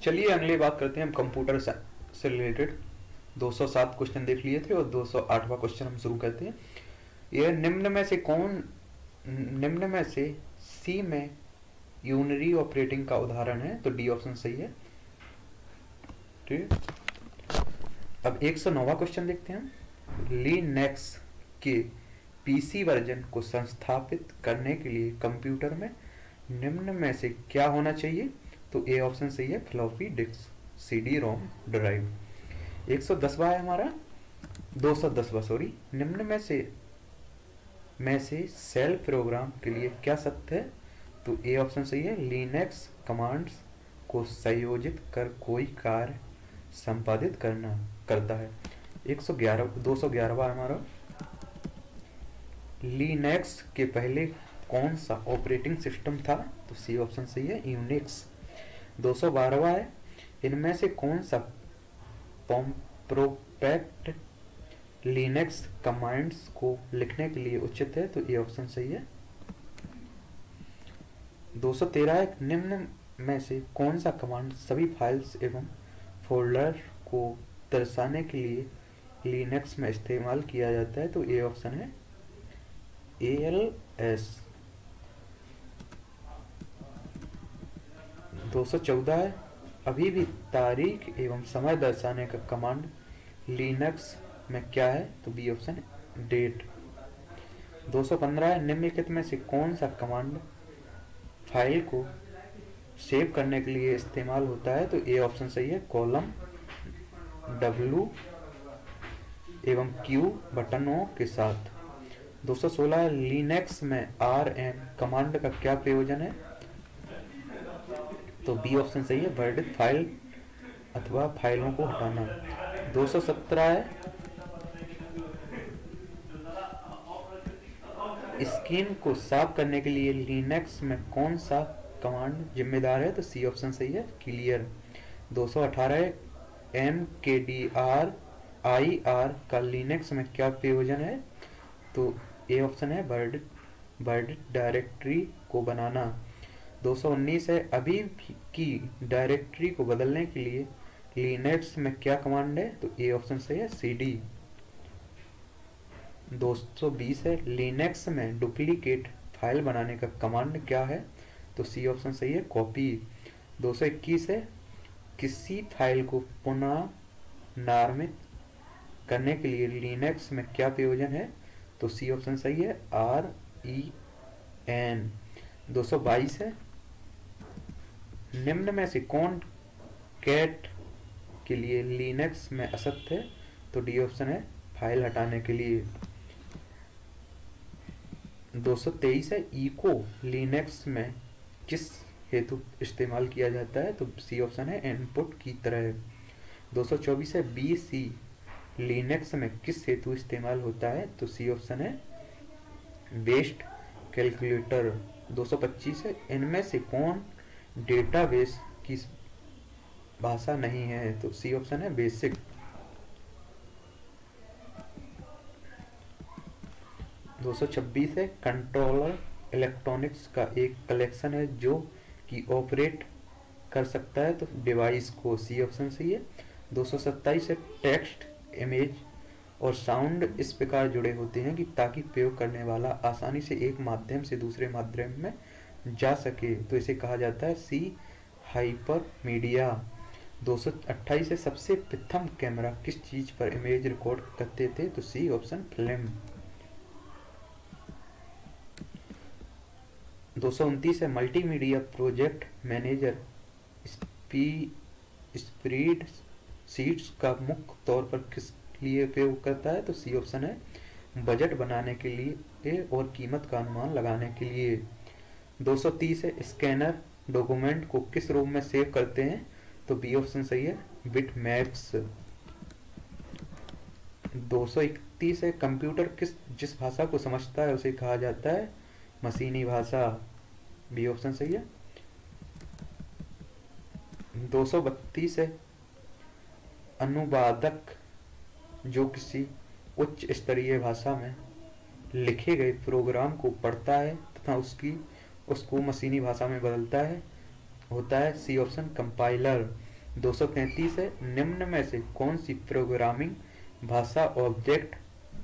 चलिए अगली बात करते हैं हम कंप्यूटर से रिलेटेड। 207 क्वेश्चन देख लिए थे और 208वां क्वेश्चन हम शुरू करते हैं। यह निम्न में से सी में यूनरी ऑपरेटिंग का उदाहरण है, तो डी ऑप्शन सही है। ठीक है, अब 109वां क्वेश्चन देखते हैं। लिनक्स के पीसी वर्जन को संस्थापित करने के लिए कंप्यूटर में निम्न में से क्या होना चाहिए, तो ए ऑप्शन सही है, floppy disk CD ROM drive. 110वां है हमारा, 210वां सॉरी। निम्न में से सेल प्रोग्राम के लिए क्या सत्य है, तो ए ऑप्शन सही है, लिनक्स कमांड्स को संयोजित कर कोई कार्य संपादित करता है। 211वां है हमारा, लिनक्स के पहले कौन सा ऑपरेटिंग सिस्टम था, तो सी ऑप्शन सही है, यूनिक्स। 212वां है, इनमें से कौन सा प्रोपैक्ट लिनक्स कमांड्स को लिखने के लिए उचित है, तो ए ऑप्शन सही है। 213 है, निम्न में से कौन सा कमांड सभी फाइल्स एवं फोल्डर को दर्शाने के लिए लिनक्स में इस्तेमाल किया जाता है, तो ए ऑप्शन है, ALS। 214 है, अभी भी तारीख एवं समय दर्शाने का कमांड लिनक्स में क्या है, तो बी ऑप्शन है, डेट। 215 है, निम्नलिखित में से कौन सा कमांड फाइल को सेव करने के लिए इस्तेमाल होता है, तो ए ऑप्शन सही है, कॉलम W एवं Q बटनों के साथ। 216 है, लिनक्स में RM कमांड का क्या प्रयोजन है, तो बी ऑप्शन सही है, वर्णित फाइल अथवा फाइलों को हटाना। 217 है, स्क्रीन को साफ करने के लिए लिनक्स में कौन सा कमांड जिम्मेदार है, तो सी ऑप्शन सही है, क्लियर। 218 है, MKDR IR का लिनक्स में क्या प्रयोजन है, तो ए ऑप्शन है, वर्णित डायरेक्टरी को बनाना। 219 है, अभी की डायरेक्टरी को बदलने के लिए लिनक्स में क्या कमांड है, तो ए ऑप्शन सही है, CD। 220 है, लिनक्स में डुप्लीकेट फाइल बनाने का कमांड क्या है, तो सी ऑप्शन सही है, कॉपी। 221 है, किसी फाइल को पुनः नामित करने के लिए लिनक्स में क्या प्रयोजन है, तो सी ऑप्शन सही है, REN। 222 है, निम्न में से कौन कैट के लिए लिनक्स में असत्य है, तो डी ऑप्शन है, फाइल हटाने के लिए। 223 है, इको लिनक्स में किस हेतु इस्तेमाल किया जाता है, तो सी ऑप्शन है, इनपुट की तरह। 224 है, BC लिनक्स में किस हेतु इस्तेमाल होता है, तो सी ऑप्शन है, बेस्ड कैलकुलेटर। 225 है, इनमें से कौन डेटाबेस की भाषा नहीं है, तो सी ऑप्शन है, बेसिक। 226 है, कंट्रोलर इलेक्ट्रॉनिक्स का एक कलेक्शन है जो कि ऑपरेट कर सकता है, तो डिवाइस को, सी ऑप्शन सही है। 227 है, टेक्स्ट इमेज और साउंड इस प्रकार जुड़े होते हैं कि ताकि प्रयोग करने वाला आसानी से एक माध्यम से दूसरे माध्यम में जा सके, तो इसे कहा जाता है, सी हाइपर मीडिया। 228 है, सबसे प्रथम कैमरा किस चीज पर इमेज रिकॉर्ड करते थे, तो सी ऑप्शन, फिल्म। 229 है, multimedia project manager spread sheets का मुख्य तौर पर किस लिए प्रयोग करता है, तो सी ऑप्शन है, बजट बनाने के लिए और कीमत का अनुमान लगाने के लिए। 230 है, स्कैनर डॉक्यूमेंट को किस रूप में सेव करते हैं, तो बी ऑप्शन सही है, बिट मैप्स। 231 है, कंप्यूटर जिस भाषा को समझता है उसे कहा जाता है मशीनी भाषा, बी ऑप्शन सही है। 232 है, अनुवादक जो किसी उच्च स्तरीय भाषा में लिखे गए प्रोग्राम को पढ़ता है तथा उसको मशीनी भाषा में बदलता है, होता है, सी ऑप्शन, कंपाइलर। 233 है, निम्न में से कौन सी प्रोग्रामिंग भाषा ऑब्जेक्ट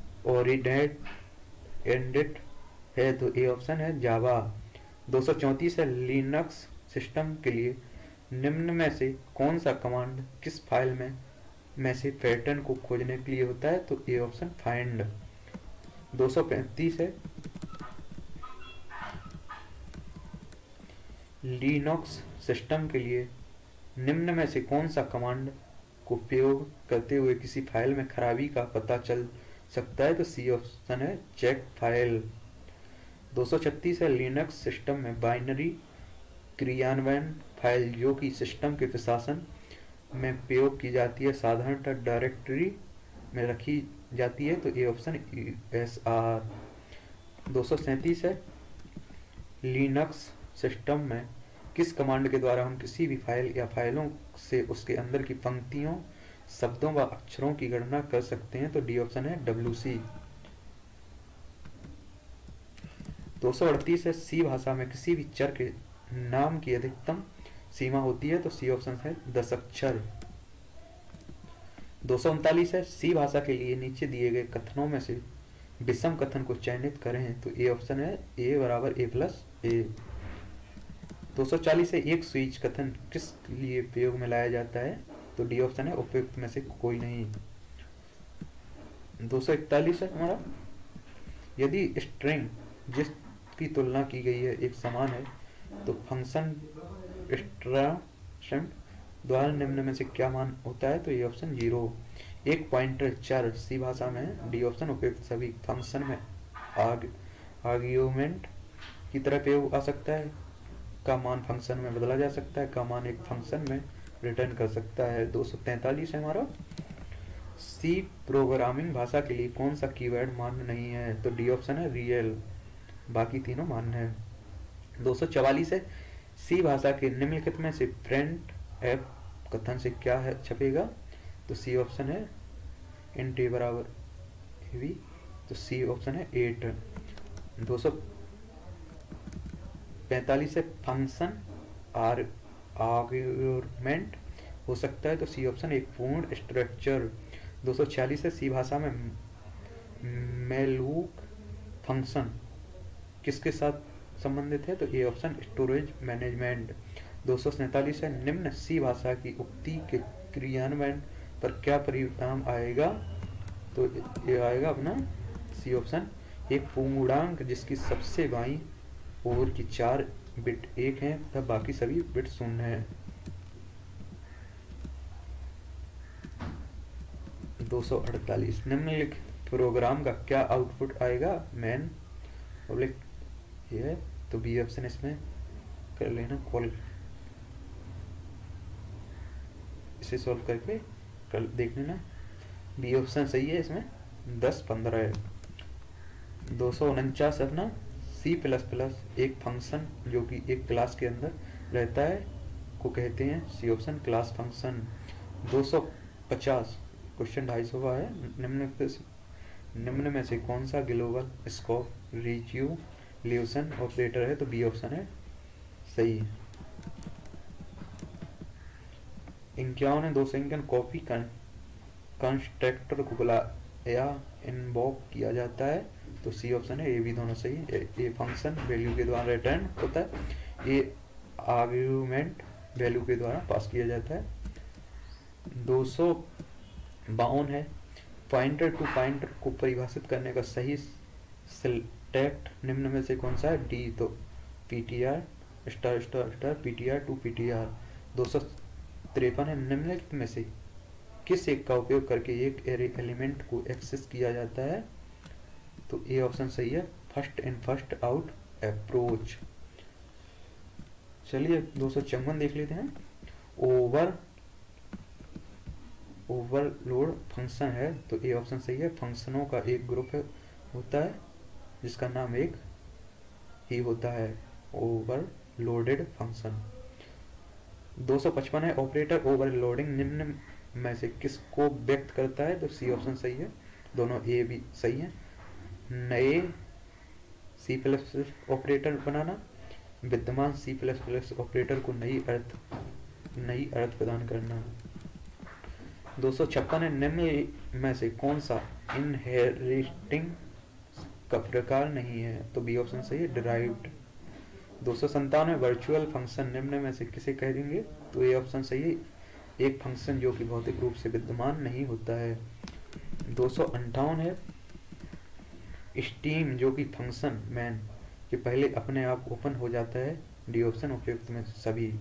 ओरिएंटेड है? तो ए ऑप्शन है जावा। 234 है, लिनक्स सिस्टम के लिए निम्न में से कौन सा कमांड किस फाइल में से पैटर्न को खोजने के लिए होता है? तो ए ऑप्शन फाइंड। 235 है, लिनक्स सिस्टम के लिए निम्न में से कौन सा कमांड को उपयोग करते हुए किसी फाइल में खराबी का पता चल सकता है? तो सी ऑप्शन है चेक फाइल। 236 है, लिनक्स सिस्टम में बाइनरी क्रियान्वयन फाइल जो कि सिस्टम के प्रशासन में प्रयोग की जाती है साधारणतः डायरेक्टरी में रखी जाती है। तो ए ऑप्शन ESR। 237 है, लिनक्स सिस्टम में किस कमांड के द्वारा हम किसी भी फाइल या फाइलों से उसके अंदर की पंक्तियों, शब्दों व अक्षरों की गणना कर सकते हैं? तो डी ऑप्शन है WC। 238 है, सी भाषा में किसी भी चर के नाम की अधिकतम सीमा होती है? तो सी ऑप्शन है 10 अक्षर। 239 है, सी भाषा के लिए नीचे दिए गए कथनों में से विषम कथन को चयनित करें? तो ए ऑप्शन है A = A+A। 240 है, एक स्विच कथन किस लिए प्रयोग में लाया जाता है? तो डी ऑप्शन है उपयुक्त में से कोई नहीं। 241 है हमारा, यदि स्ट्रिंग जिसकी तुलना की गई है एक समान है तो फंक्शन स्ट्रैंड द्वारा निम्न में से क्या मान होता है? तो ये ऑप्शन 0। एक पॉइंटर चर सी भाषा में डी ऑप्शन उपयुक्त। सभी फंक्शन में आर्ग्यूमेंट की तरह प्रयोग आ सकता है, का मान फंक्शन में बदला जा सकता है, का मान एक फंक्शन में रिटर्न कर सकता है। 243 है हमारा, सी प्रोग्रामिंग भाषा के लिए कौन सा कीवर्ड मान्य नहीं है? तो डी ऑप्शन है रियल, बाकी तीनों मान्य है। 244 है, सी भाषा के निम्नलिखित में से प्रिंट एफ कथन से क्या है छपेगा? तो सी ऑप्शन है int A = AV। तो सी ऑप्शन है 8। 245 है, फंक्शन आर्ग्यूमेंट हो सकता है? तो सी ऑप्शन एक पूर्ण स्ट्रक्चर। 246 है, सी भाषा में मैलूक फंक्शन किसके साथ संबंधित है? तो ए ऑप्शन स्टोरेज मैनेजमेंट। 247 है, निम्न सी भाषा की उक्ति के क्रियान्वयन पर क्या परिणाम आएगा? तो ये आएगा अपना सी ऑप्शन एक पूर्णांक जिसकी सबसे बाईं ओर की 4 बिट 1 हैं तथा बाकी सभी बिट 0 हैं। 248 निम्नलिखित प्रोग्राम का क्या आउटपुट आएगा? मैन पब्लिक ये है, तो बी ऑप्शन इसमें कर लेना, कॉल इसे सॉल्व करके कर देख लेना, बी ऑप्शन सही है। इसमें 10-15 है। 249 अपना C++ एक फंक्शन जो कि एक क्लास के अंदर रहता है को कहते हैं? C option class function. 250 question 250 का है, निम्न में से कौन सा ग्लोबल स्कोप रिज़ॉल्यूशन ऑपरेटर है? तो बी ऑप्शन है सही। 51 है, 251 कॉपी कंस्ट्रक्टर को बुलाया इन्वोक किया जाता है? तो सी ऑप्शन है ए बी दोनों सही। ए फंक्शन वैल्यू के द्वारा रिटर्न होता है, ए आर्ग्यूमेंट वैल्यू के द्वारा पास किया जाता है। 252 है, पॉइंटर टू पॉइंटर को परिभाषित करने का सही सिलेक्ट निम्न में से कौन सा है? डी। तो PTR PTR टू PTR। 253 है, निम्नलिखित में से किस एक का उपयोग करके एक एरे एलिमेंट को एक्सेस किया जाता है? तो ए ऑप्शन सही है, first in first out approach. चलिए 254 देख लेते हैं। ओवरलोड फंक्शन है? तो ए ऑप्शन सही है, फंक्शनों का एक ग्रुप होता है जिसका नाम एक ही होता है, ओवरलोडेड फंक्शन। 255 है, ऑपरेटर ओवरलोडिंग निम्न में से किसको व्यक्त करता है? तो सी ऑप्शन सही है, दोनों ए भी सही है। नए C++ ऑपरेटर बनाना, विद्यमान C++ ऑपरेटर को नई अर्थ नई अर्थ प्रदान करना। 256 है, निम्न में से कौन सा इनहेरिटिंग का प्रकार नहीं है? तो बी ऑप्शन सही है, डिराइव्ड। 257 वर्चुअल फंक्शन निम्न में से किसे कहेंगे? तो ए ऑप्शन सही है, एक फंक्शन जो कि भौतिक रूप से विद्यमान नहीं होता है। 258 है, स्टीम जो कि फंक्शन मैन के पहले अपने आप ओपन हो जाता है। डी ऑप्शन उपयुक्त में सभी।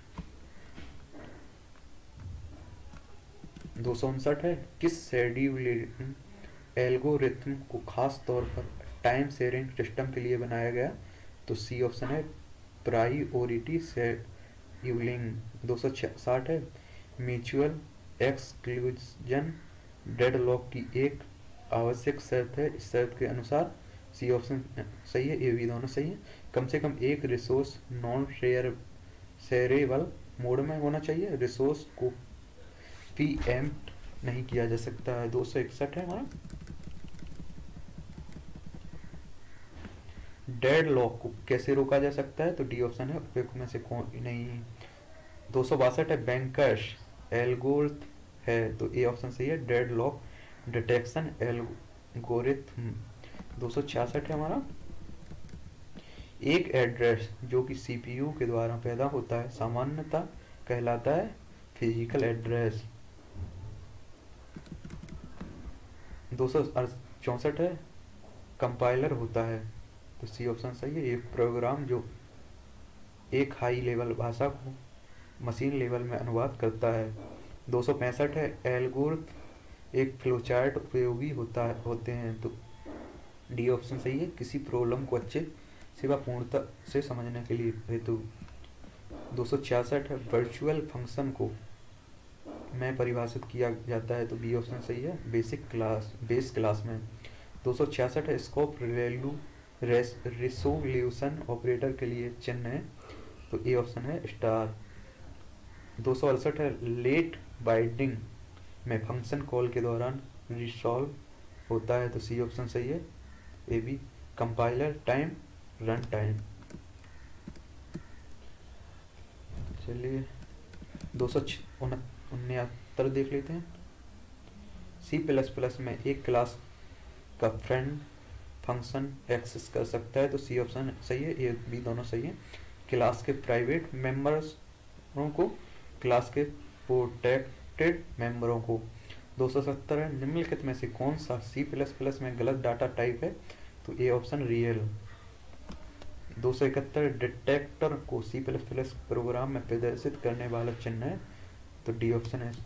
259 है, किस शेड्यूलिंग एल्गोरिथम को खास तौर पर टाइम शेयरिंग सिस्टम के लिए बनाया गया? तो सी ऑप्शन है, प्रायोरिटी शेड्यूलिंग। 260 है, म्यूचुअल एक्सक्लूजन डेडलॉक की एक आवश्यक शर्त है, इस शर्त के अनुसार। सी ऑप्शन सही है, ए बी दोनों सही है। कम से कम एक रिसोर्स नॉन शेयरेबल मोड में होना चाहिए, रिसोर्स को प्रीएम्प्ट नहीं किया जा सकता है। 261 है हमारा, डेडलॉक को कैसे रोका जा सकता है? तो डी ऑप्शन है उपयुक्त में से कौन नहीं। 262 है, बैंकर्स एल्गोरिथम है, तो ए ऑप्शन सही है, डेडलॉक डिटेक्शन एल्गोरिथम। 266 है हमारा, एक एड्रेस जो कि सीपीयू के द्वारा पैदा होता है सामान्यतः कहलाता है फिजिकल एड्रेस। 264 है, कंपाइलर होता है, तो सी ऑप्शन सही है, एक प्रोग्राम जो एक हाई लेवल भाषा को मशीन लेवल में अनुवाद करता है। 265 है, एल्गोरिथम एक फ्लोचार्ट उपयोगी होते हैं, तो डी ऑप्शन सही है, किसी प्रॉब्लम को अच्छे से व पूर्णता से समझने के लिए हेतु। 266 है, वर्चुअल फंक्शन को में परिभाषित किया जाता है, तो बी ऑप्शन सही है, बेस क्लास में। 266 है, स्कोप रिसोल्यूशन ऑपरेटर के लिए चिन्ह है, तो ए ऑप्शन है, स्टार। 268 है, लेट बाइंडिंग में फंक्शन कॉल के दौरान रिसॉल्व होता है, तो सी ऑप्शन सही है, A B. Compiler time, run time. चलिए 269 देख लेते हैं। C++ में एक क्लास का फ्रेंड फंक्शन एक्सेस कर सकता है, तो सी ऑप्शन सही है, ए बी दोनों सही है। क्लास के प्राइवेट मेंबरों को, क्लास के प्रोटेक्टेड मेंबरों को। 270 है, निम्नलिखित में से कौन सा C++ में गलत डाटा टाइप है? तो ए ऑप्शन रियल। 271 डिटेक्टर को C++ प्रोग्राम में प्रदर्शित करने वाला चिन्ह है, तो डी ऑप्शन है।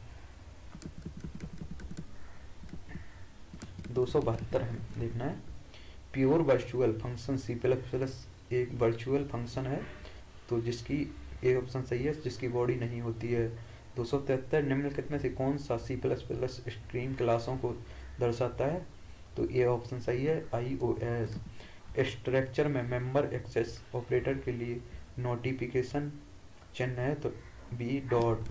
272 देखना है, प्योर वर्चुअल फंक्शन C++ एक वर्चुअल फंक्शन है, तो जिसकी ए ऑप्शन सही है, जिसकी बॉडी नहीं होती है। 273 निम्नलिखित में से कौन सा C++ स्ट्रीम क्लासों को दर्शाता है? तो ए ऑप्शन सही है, iOS। स्ट्रक्चर में मेंबर एक्सेस ऑपरेटर के लिए नोटिफिकेशन चिन्ह है, तो बी डॉट।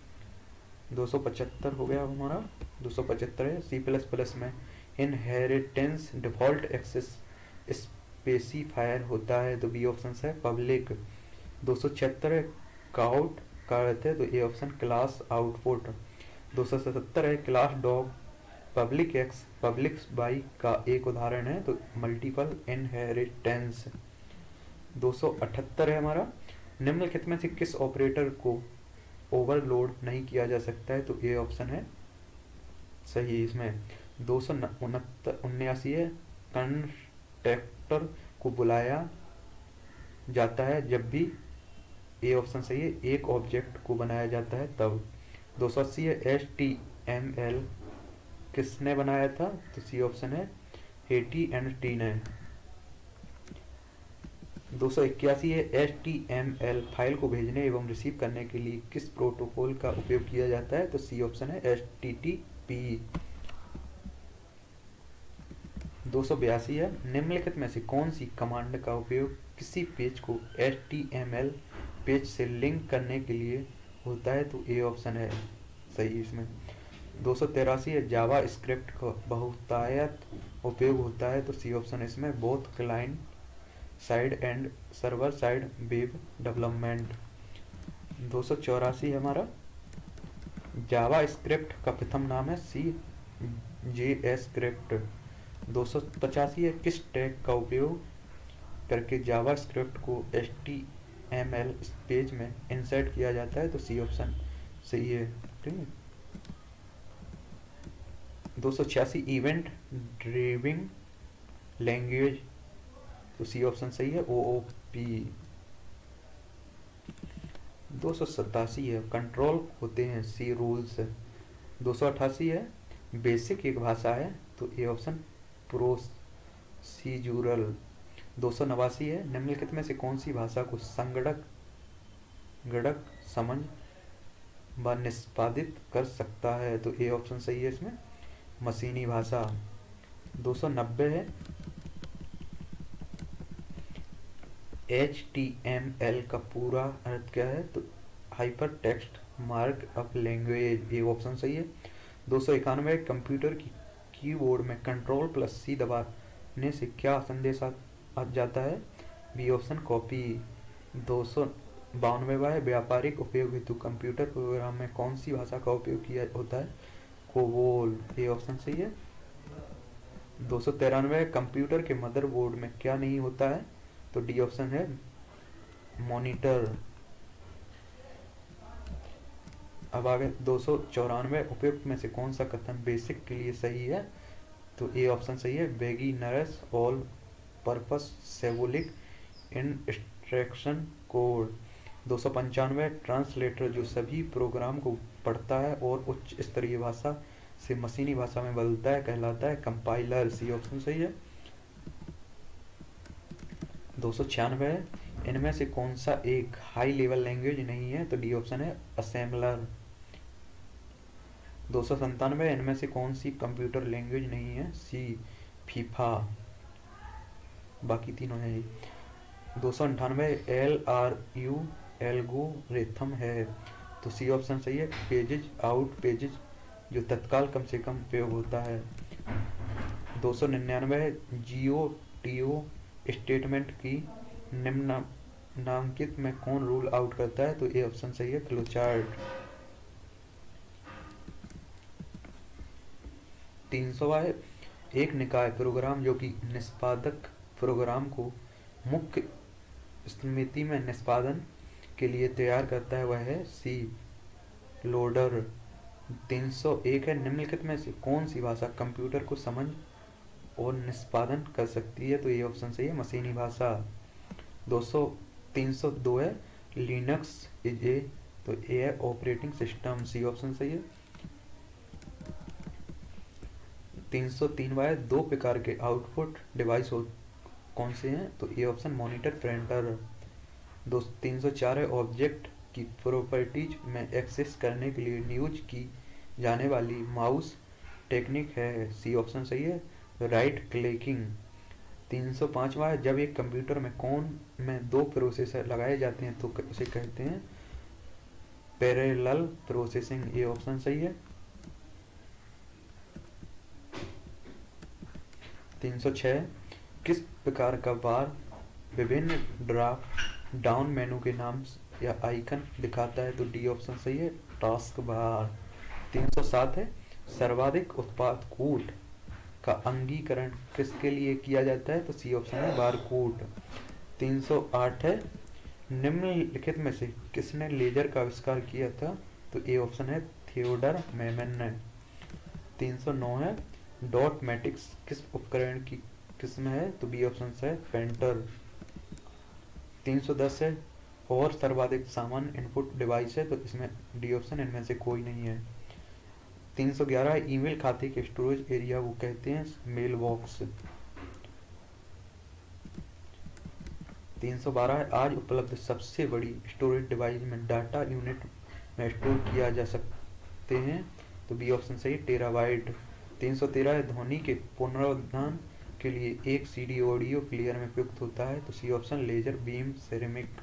275 हो गया हमारा। 275 है, C++ में इनहेरिटेंस डिफॉल्ट एक्सेस स्पेसिफायर होता है, तो बी ऑप्शन है, पब्लिक। 276 है, काउट का अर्थ है, तो ए ऑप्शन क्लास आउटपुट। 277 है, class dog public X public by का एक उदाहरण है, तो मल्टीपल इनहेरिटेंस। 278 है हमारा, निम्नलिखित में से किस ऑपरेटर को ओवरलोड नहीं किया जा सकता है? तो ए ऑप्शन है सही इसमें। 279 है, कंस्ट्रक्टर को बुलाया जाता है जब भी, ए ऑप्शन सही है, एक ऑब्जेक्ट को बनाया जाता है तब। 280 है, HTML किसने बनाया था? तो सी ऑप्शन है, AT&T ने। 281 है, HTML फाइल को भेजने एवं रिसीव करने के लिए किस प्रोटोकॉल का उपयोग किया जाता है? तो सी ऑप्शन है, HTTP। 282 है, निम्नलिखित में से कौन सी कमांड का उपयोग किसी पेज को HTML पेज से लिंक करने के लिए होता है? तो ए ऑप्शन है सही इसमें। 283 है, जावा स्क्रिप्ट का बहुतायत उपयोग होता है, तो सी ऑप्शन इसमें, both client side and server side web development. 284 है हमारा, जावा स्क्रिप्ट का प्रथम नाम है सी जे एस स्क्रिप्ट। 285 है, किस टैग का उपयोग करके जावा स्क्रिप्ट को HTML पेज में इंसर्ट किया जाता है, तो सी ऑप्शन सही है। ठीक है। 286 इवेंट ड्रिविंग लैंग्वेज, तो सी ऑप्शन सही है, OOP। 287 है, कंट्रोल होते हैं, सी रूल्स। 288 है, बेसिक एक भाषा है, तो ए ऑप्शन प्रोसीजरल। 289 है, निम्नलिखित में से कौन सी भाषा को संगणक गणक समझ व निष्पादित कर सकता है, तो ए ऑप्शन सही है इसमें, मशीनी भाषा। 290 है, HTML का पूरा अर्थ क्या है, तो hypertext markup language, ये ऑप्शन सही है। 291 कंप्यूटर की कीबोर्ड में Ctrl+C दबाने से क्या संदेश आ जाता है, बी ऑप्शन कॉपी। 292 है, व्यापारिक उपयोग हेतु कंप्यूटर प्रोग्राम में कौन सी भाषा का उपयोग किया होता है, कोबोल, ये ऑप्शन सही है। 293 कंप्यूटर के मदरबोर्ड में क्या नहीं होता है, तो डी ऑप्शन है, मॉनिटर। अब आगे 294 उपयुक्त में से कौन सा कथन बेसिक के लिए सही है, तो ए ऑप्शन सही है, beginners all purpose symbolic instruction code. 295 translator जो सभी प्रोग्राम को पढ़ता है और उच्च स्तरीय भाषा से मशीनी भाषा में बदलता है कहलाता है कंपाइलर, सी ऑप्शन सही है। 296 इनमें से कौन सा एक हाई लेवल लैंग्वेज नहीं है, तो डी ऑप्शन है, असेंबलर। 297 इनमें से कौन सी कंप्यूटर लैंग्वेज नहीं है, सी फीफा, बाकी तीनों है। 298 LRU एल्गोरिथम है, तो सी ऑप्शन सही है, पेजेज आउट पेजेज जो तत्काल कम से कम उपयोग होता है। 299 GOTO स्टेटमेंट की निम्नलिखित में कौन रूल आउट करता है, तो ए ऑप्शन सही है, फ्लोचार्ट। 300 है, एक निकाय प्रोग्राम जो कि निष्पादक प्रोग्राम को मुख्य स्मृति में निष्पादन के लिए तैयार करता है, वह है सी लोडर। 301 है, निम्नलिखित में से कौन सी भाषा कंप्यूटर को समझ और निष्पादन कर सकती है, तो ये ऑप्शन सही है, मशीनी भाषा। 302 है, लिनक्स इज ए, तो ए है ऑपरेटिंग सिस्टम, सी ऑप्शन सही है। 303 है, दो प्रकार के आउटपुट डिवाइस कौन से हैं, तो ए ऑप्शन मॉनिटर प्रिंटर। 304 है, ऑब्जेक्ट की प्रॉपर्टीज में एक्सेस करने के लिए यूज की जाने वाली माउस टेक्निक है, सी ऑप्शन सही है, राइट क्लिकिंग। 305 है, जब एक कंप्यूटर में दो प्रोसेसर लगाए जाते हैं तो उसे कहते हैं पैरेलल प्रोसेसिंग, ये ऑप्शन सही है। 306 किस प्रकार का बार विभिन्न ड्रॉप डाउन मेनू के नाम या आइकन दिखाता है, तो डी ऑप्शन सही है, टास्क बार। 307 है, सर्वाधिक उत्पाद कोड का अंगीकरण किसके लिए किया जाता है, तो सी ऑप्शन है, बारकोड। 308 है, निम्नलिखित में से किसने लेजर का आविष्कार किया था, तो ए ऑप्शन है, थियोडर मेमन ने। 309 है, डॉट मैट्रिक्स किस उपकरण की किस्म है, तो बी ऑप्शन है, पेंटर। 310 है, और सर्वाधिक सामान्य इनपुट डिवाइस है, तो इसमें डी ऑप्शन इनमें से कोई नहीं है। 311 ईमेल खाते के स्टोरेज एरिया को कहते हैं मेल बॉक्स। 312 है, आज उपलब्ध सबसे बड़ी स्टोरेज डिवाइस में डाटा यूनिट में स्टोर किया जा सकते हैं, तो बी ऑप्शन सही, टेराबाइट। 313 है, ध्वनि के पुनरुत्थान के लिए एक सीडी ऑडियो प्लेयर में प्रयुक्त होता है, तो C option, laser beam ceramic.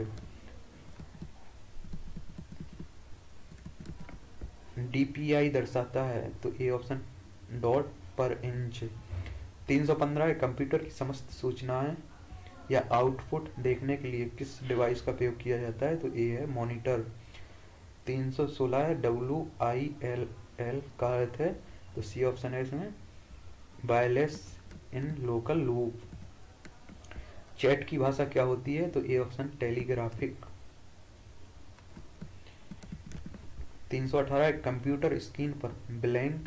DPI दर्शाता है, तो A option, dot per inch. 315 है, कंप्यूटर की समस्त सूचनाएं या आउटपुट देखने के लिए किस डिवाइस का प्रयोग किया जाता है, तो ए है, मॉनिटर। 316 है WILL का अर्थ है, तो सी ऑप्शन है इसमें wireless in local loop. Chat की भाषा क्या होती है, तो A option telegraphic. 318 computer screen पर ब्लैंक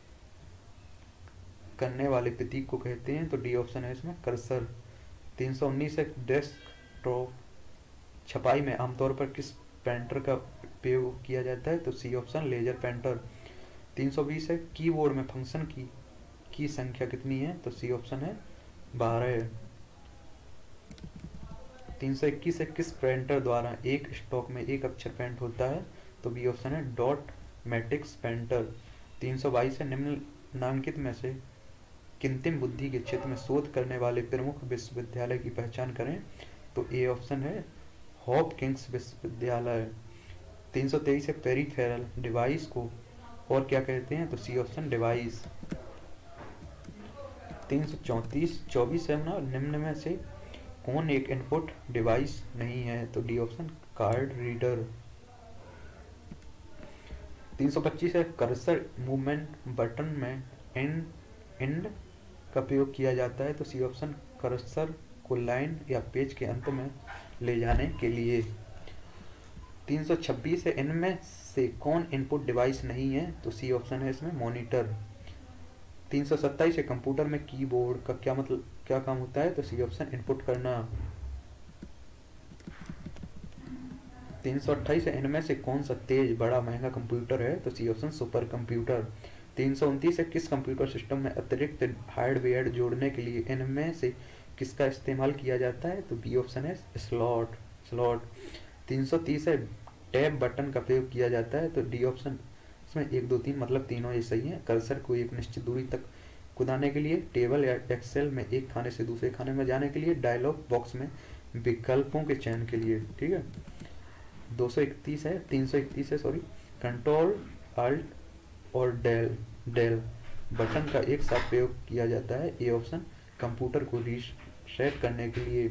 करने वाले प्रतीक को कहते हैं, तो डी ऑप्शन है इसमें कर्सर। 319 है डेस्कटॉप छपाई में आमतौर पर किस प्रिंटर का उपयोग किया जाता है, तो सी ऑप्शन लेजर प्रिंटर। 320 है कीबोर्ड में फंक्शन की संख्या कितनी है, तो सी ऑप्शन है 12। 321 है किस प्रिंटर द्वारा एक स्टॉक में एक अक्षर प्रिंट होता है, तो बी ऑप्शन है डॉट मैट्रिक्स प्रिंटर। 322 है निम्नलिखित में से कृत्रिम बुद्धि के क्षेत्र में शोध करने वाले प्रमुख विश्वविद्यालय की पहचान करें, तो ए ऑप्शन है हॉपकिंस विश्वविद्यालय। 323 है पेरिफेरल डिवाइस को और क्या कहते हैं, तो सी ऑप्शन डिवाइस। 324 है ना निम्न में से कौन एक इनपुट डिवाइस नहीं है, तो डी ऑप्शन कार्ड रीडर। 325 है कर्सर मूवमेंट बटन में एंड का प्रयोग किया जाता है, तो सी ऑप्शन कर्सर को लाइन या पेज के अंत में ले जाने के लिए। 326 है इनमें से कौन इनपुट डिवाइस नहीं है, तो सी ऑप्शन है इसमें मॉनिटर। 327 है कंप्यूटर में कीबोर्ड का क्या काम होता है, तो सी ऑप्शन इनपुट करना। 328 है इनमें से कौन सा तेज बड़ा महंगा कंप्यूटर है, तो सी ऑप्शन सुपर कंप्यूटर। 329 है किस कंप्यूटर सिस्टम में अतिरिक्त हार्डवेयर जोड़ने के लिए इनमें से किसका इस्तेमाल किया जाता है, तो बी ऑप्शन है स्लॉट। 330 है टैब बटन का प्रयोग किया जाता है, तो डी ऑप्शन इसमें 1 2 3 मतलब तीनों ये सही है। कर्सर को एक निश्चित दूरी तक कूदाने के लिए, टेबल या एक्सेल में एक खाने से दूसरे खाने में जाने के लिए, डायलॉग बॉक्स में विकल्पों के चयन के लिए। ठीक है। 331 है सॉरी कंट्रोल अल्ट और डेल बटन का एक साथ प्रयोग किया जाता है, ए ऑप्शन कंप्यूटर को रीसेट करने के लिए।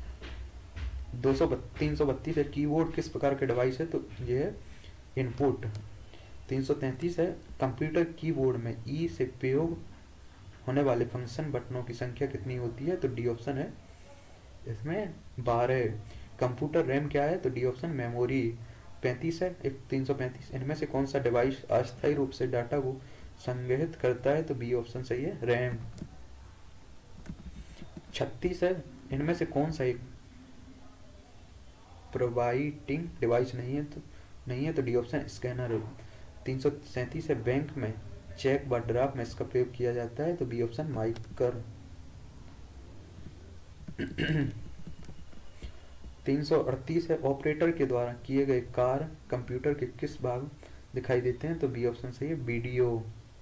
332 है कीबोर्ड किस प्रकार के डिवाइस है, तो ये है इनपुट। 333 है कंप्यूटर कीबोर्ड में ई से प्रयोग होने वाले फंक्शन बटनों की संख्या कितनी होती है, तो डी ऑप्शन है इसमें 12। कंप्यूटर रैम क्या है, तो डी ऑप्शन मेमोरी। 35 है 335 इनमें से कौन सा डिवाइस अस्थायी रूप से डाटा को संग्रहित करता है, तो बी ऑप्शन सही है रैम। 36 है इनमें से कौन सा एक प्रोवाइडिंग डिवाइस नहीं है तो डी ऑप्शन स्कैनर। 337 है बैंक में चेक व ड्राफ्ट में इसका प्रयोग किया जाता है, तो बी ऑप्शन माइकर। 338 है ऑपरेटर के द्वारा किए गए कार्य कंप्यूटर के किस भाग दिखाई देते हैं, तो बी ऑप्शन सही है बीडीयू।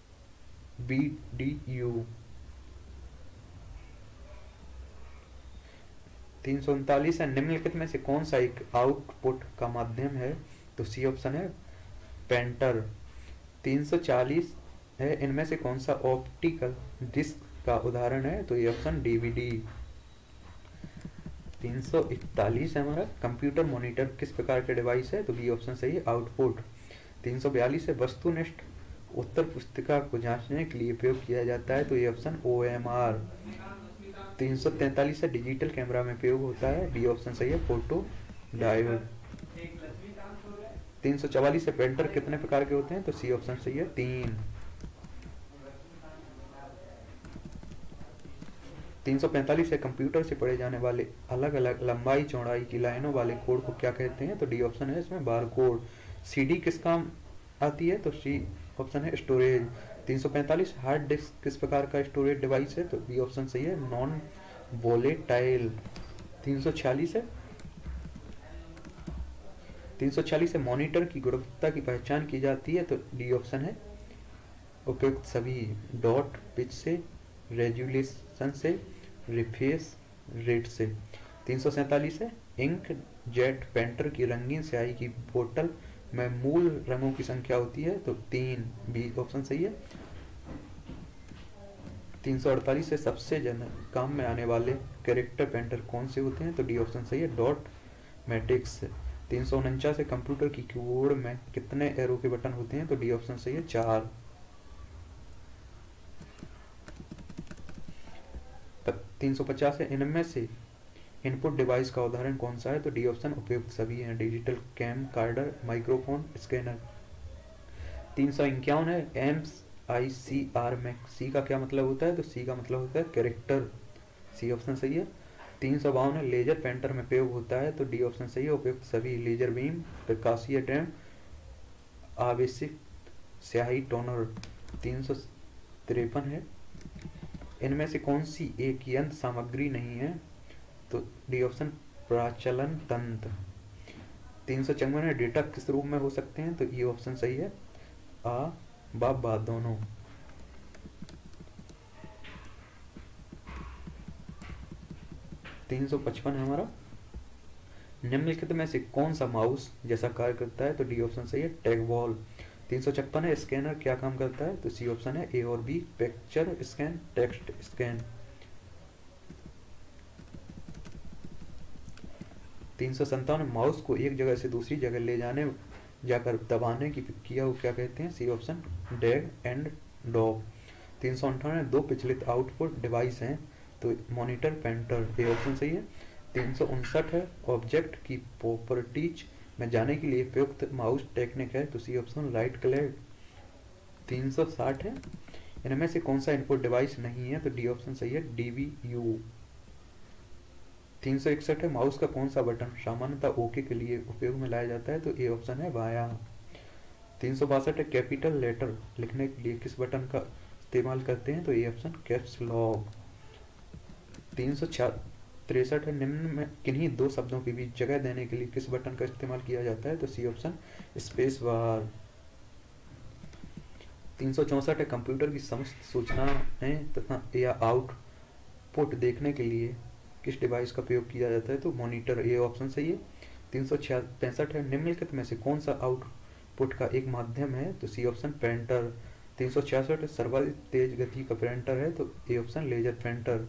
339 है निम्नलिखित में से कौन सा एक आउटपुट का माध्यम है, तो सी ऑप्शन है पेंटर। 340 है इनमें से कौन सा ऑप्टिकल डिस्क का उदाहरण है, तो ये ऑप्शन डीवीडी। 341 है हमारा कंप्यूटर मॉनिटर किस प्रकार के डिवाइस है, तो बी ऑप्शन सही है आउटपुट। 342 है वस्तुनिष्ठ उत्तर पुस्तिका को जांचने के लिए प्रयोग किया जाता है, तो ये ऑप्शन OMR। 343 है डिजिटल कैमरा में प्रयोग होता है, बी ऑप्शन सही है फोटो डायोड। 344 है प्रिंटर कितने प्रकार के होते हैं, तो सी ऑप्शन सही है 3। 345 है कंप्यूटर से पढ़े जाने वाले अलग अलग लंबाई चौड़ाई की लाइनों वाले कोड को क्या कहते हैं, तो डी ऑप्शन है इसमें बार कोड। CD किस काम आती है, तो सी ऑप्शन है स्टोरेज। 345 हार्ड डिस्क किस प्रकार का स्टोरेज डिवाइस है, तो बी ऑप्शन सही है नॉन वोलेटाइल। 346 है मॉनिटर की गुणवत्ता की पहचान की जाती है, तो डी ऑप्शन है उपयुक्त सभी डॉट पिच से, रेजुलेशन से, रिफ्रेश रेट से। 347 है इंक जेट पेंटर की रंगीन स्याही की बोतल में मूल रंगों की संख्या होती है, तो 3, बी ऑप्शन सही है। 348 से सबसे ज्यादा काम में आने वाले कैरेक्टर पेंटर कौन से होते हैं, तो डी ऑप्शन सही है डॉट मैट्रिक्स। 349 है कंप्यूटर की कीबोर्ड में कितने एरो के बटन होते हैं? तो डी ऑप्शन सही है, 4। 350 है इनमें से इनपुट डिवाइस का उदाहरण कौन सा है? तो डी ऑप्शन उपयुक्त सभी हैं, digital camcorder, microphone, scanner. 351 है MICR में सी का क्या मतलब होता है? तो सी का मतलब होता है कैरेक्टर, सी ऑप्शन सही है। 352 है लेजर पेंटर में प्रयोग होता है? तो डी ऑप्शन सही है, उपयुक्त सभी, लेजर बीम, प्रकाशीय ड्रैम, आवेशित स्याही टोनर। 353 है इनमें से कौन सी एक यंत्र सामग्री नहीं है? तो डी ऑप्शन प्राचलन तंत्र। 354 है डेटा किस रूप में हो सकते हैं? तो ये ऑप्शन सही है, आ बा दोनों। 355 है हमारा, निम्नलिखित में से कौन सा माउस जैसा कार्य करता है? तो डी ऑप्शन सही है, टैग बॉल। 356 है स्कैनर क्या काम करता है? तो सी ऑप्शन है, ए और B, picture scan, text scan. 357 mouse को एक जगह से दूसरी जगह ले जाने जाकर दबाने की प्रक्रिया को क्या कहते हैं? C option, drag and drop. 358 दो पिछलित आउटपुट डिवाइस हैं? तो मॉनिटर, पेंटर, ए ऑप्शन सही है। 359 है ऑब्जेक्ट की प्रॉपर्टीज में जाने के लिए उपयुक्त माउस टेक्निक है? तो सी ऑप्शन, राइट क्लिक। 360 है इनमें से कौन सा इनपुट डिवाइस नहीं है? तो डी ऑप्शन सही है, DVU। 361 है माउस का कौन सा बटन सामान्यतः ओके के लिए उपयोग में लाया जाता है? तो ए ऑप्शन है, बायां। 362 है कैपिटल लेटर लिखने के लिए किस बटन का इस्तेमाल करते हैं? तो ए ऑप्शन, कैप्स लॉक। 363 है निम्न में किन्हीं दो शब्दों के बीच जगह देने के लिए किस बटन का इस्तेमाल किया जाता है? तो सी ऑप्शन, स्पेस बार। 364 है कंप्यूटर की समस्त सूचनाएं तथा या आउटपुट देखने के लिए किस डिवाइस का प्रयोग किया जाता है? तो मॉनिटर, ये ऑप्शन सही है। 365 है निम्नलिखित में से कौन सा आउटपुट का एक माध्यम है? तो सी ऑप्शन, प्रिंटर। 366 सर्वाधिक तेज गति का प्रिंटर है? तो ए ऑप्शन, लेजर प्रिंटर।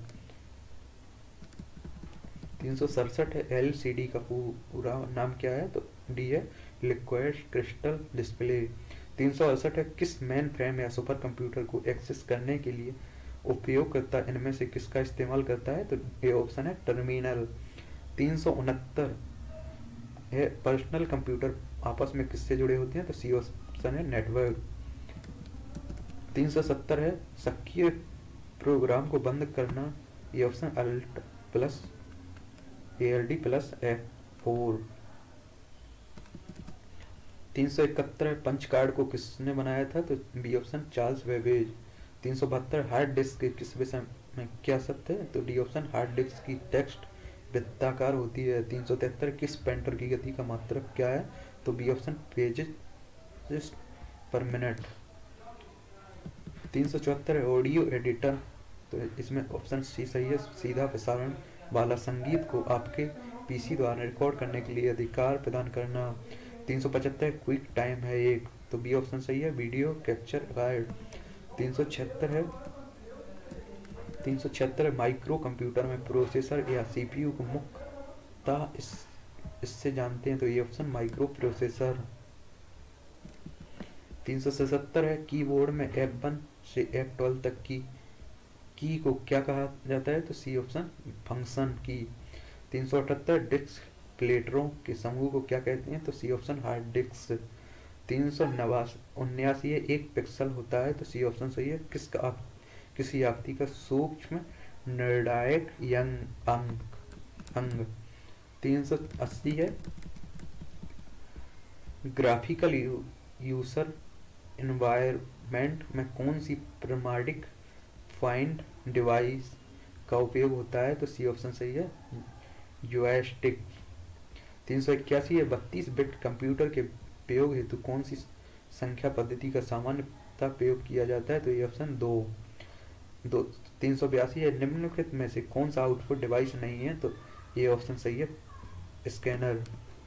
367 है LCD का पूरा नाम क्या है? तो डी है, लिक्विड क्रिस्टल डिस्प्ले। 368 है किस मेन फ्रेम या सुपर कंप्यूटर को एक्सेस करने के लिए उपयोगकर्ता इनमें से किसका इस्तेमाल करता है? तो ए ऑप्शन है, टर्मिनल। 369 है पर्सनल कंप्यूटर आपस में किससे जुड़े होते हैं? तो सी ऑप्शन है, नेटवर्क। 370 है सक्रिय प्रोग्राम को बंद करना, ये option, alt plus ALD plus F4। 371 punch card को किसने बनाया था? तो B option, Charles Babbage. 372 hard disk के किस विषय में क्या सत्य है? तो डी ऑप्शन, हार्ड डिस्क की टेक्स्ट वृत्ताकार होती है। 373 किस पेंटर की गति का मात्रक क्या है? तो B option, pages per minute. 374 audio editor, तो इसमें ऑप्शन सी सही है, सीधा प्रसारण वाला संगीत को आपके PC द्वारा रिकॉर्ड करने के लिए अधिकार प्रदान करना। 375 क्विक टाइम है एक, तो बी ऑप्शन सही है, video capture guide. 376 micro computer में प्रोसेसर या CPU को मुख्यतः इससे जानते हैं? तो ये ऑप्शन, माइक्रो प्रोसेसर। 377 है कीबोर्ड में F1 से F12 तक की को क्या कहा जाता है? तो सी ऑप्शन, फंक्शन की। 378 डिस्क प्लेटरों के समूह को क्या कहते हैं? तो सी ऑप्शन, हार्ड डिस्क। 379 एक पिक्सल होता है? तो सी ऑप्शन सही है, किसी आकृति का सूक्ष्म निर्णायक अंग। 380 है ग्राफिकल यूजर एनवायरनमेंट में कौन सी प्रामाणिक फाइंड डिवाइस का उपयोग होता है? तो सी ऑप्शन सही है, जॉयस्टिक। 381 है 32 बिट कंप्यूटर के प्रयोग हेतु कौन सी संख्या पद्धति का सामान्यतः प्रयोग किया जाता है? तो ये ऑप्शन 2। 382 है निम्नलिखित में से कौन सा आउटपुट डिवाइस नहीं है? तो ये ऑप्शन सही है, स्कैनर।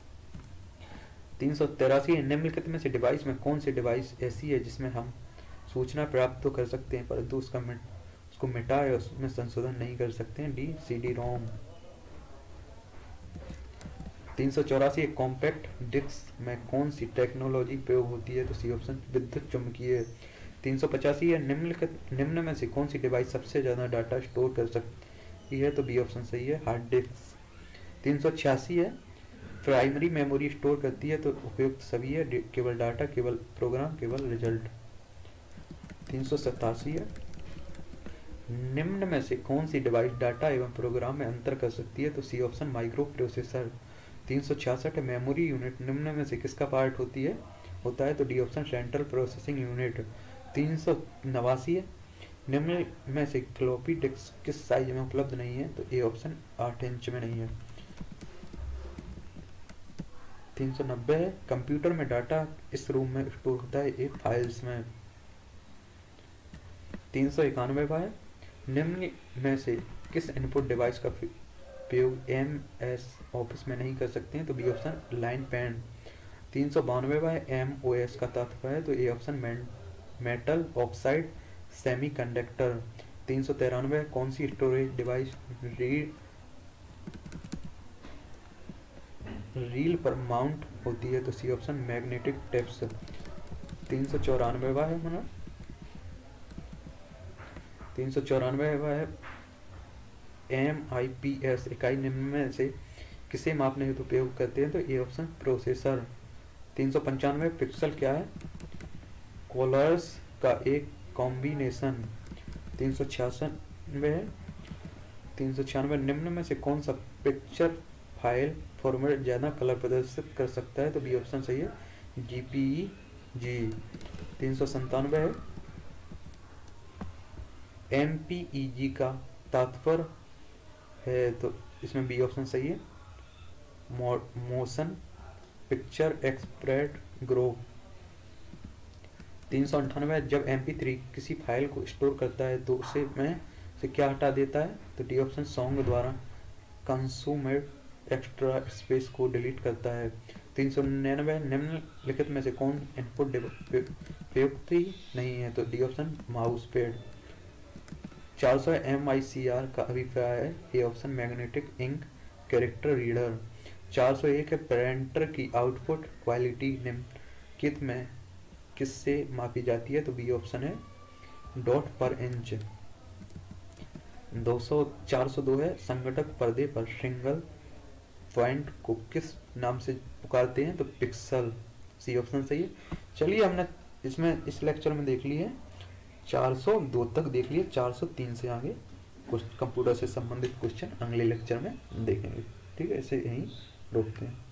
383 है निम्नलिखित में से डिवाइस में कौन सी डिवाइस ऐसी है जिसमें हम सूचना प्राप्त तो कर सकते हैं परंतु उसको मिटा या उसमें संशोधन नहीं कर सकते हैं? D CD-ROM। 384 एक कॉम्पैक्ट डिस्क में कौन सी टेक्नोलॉजी प्रयोग होती है? तो सी ऑप्शन विद्युत चुम्बकीय। 385 है निम्न में से कौन सी डिवाइस सबसे ज़्यादा डाटा स्टोर कर सकती है? तो बी ऑप्शन सही है, हार्ड डिस्क। 386 है प्राइमरी मेमोरी स्टोर करती है? तो उपयुक्त सभी है, केवल डाटा, केवल प्रोग्राम, केवल रिजल्ट। 387 है निम्न में से कौन सी डिवाइस डाटा एवं प्रोग्राम में अंतर कर सकती है? तो C option micro processor. 366 memory unit निम्न में से किसका पार्ट होता है? तो D option central processing unit. 389 है निम्न में से फ्लॉपी डिस्क किस साइज में उपलब्ध नहीं है? तो ए ऑप्शन 8 इंच में नहीं है। 390 है कंप्यूटर में डाटा इस रूम में स्टोर होता है? ए फाइल्स में। 391 है निम्न में से किस इनपुट डिवाइस का उपयोग MS ऑफिस में नहीं कर सकते हैं? तो बी ऑप्शन लाइन पेन। 392 है MOS का तात्पर्य है? तो A option metal oxide semiconductor. 393 कौन सी स्टोरेज डिवाइस रील पर माउंट होती है? तो सी ऑप्शन मैग्नेटिक टेप्स। 394 है मना 394 है MIPS इकाई निम्न में से किसे मापने हेतु उपयोग करते हैं? तो ए ऑप्शन प्रोसेसर। 395 पिक्सल क्या है? कलर्स का एक कॉम्बिनेशन। 396 है 396 निम्न में से कौन सा पिक्चर फाइल फॉर्मेट ज़्यादा कलर प्रदर्शित कर सकता है? तो बी ऑप्शन सही है, JPEG। 397 है MPEG का तात्पर्य है? तो इसमें बी ऑप्शन सही है, मोशन पिक्चर एक्सप्रेड ग्रुप। 398 जब MP3 किसी फाइल को स्टोर करता है तो उसे से क्या हटा देता है? तो डी ऑप्शन सॉन्ग द्वारा कंज्यूम्ड एक्स्ट्रा स्पेस को डिलीट करता है। 399 निम्नलिखित में से कौन इनपुट प्रयुक्त नहीं है? तो D option mouse pad. 400 MICR का अभिप्राय है? A option magnetic ink character reader. 401 है प्रिंटर की आउटपुट क्वालिटी निम्नलिखित में किससे मापी जाती है? तो बी ऑप्शन है डॉट पर इंच। 402 है संगठक पर्दे पर सिंगल पॉइंट को किस नाम से पुकारते हैं? तो पिक्सल। सी ऑप्शन सही है। चलिए हमने इसमें इस लेक्चर में देख लिए 402 तक देख लिए, 403 से आगे कुछ कंप्यूटर से संबंधित क्वेश्चन अगले लेक्चर में देखेंगे। ठीक है, इसे यहीं रोकते हैं।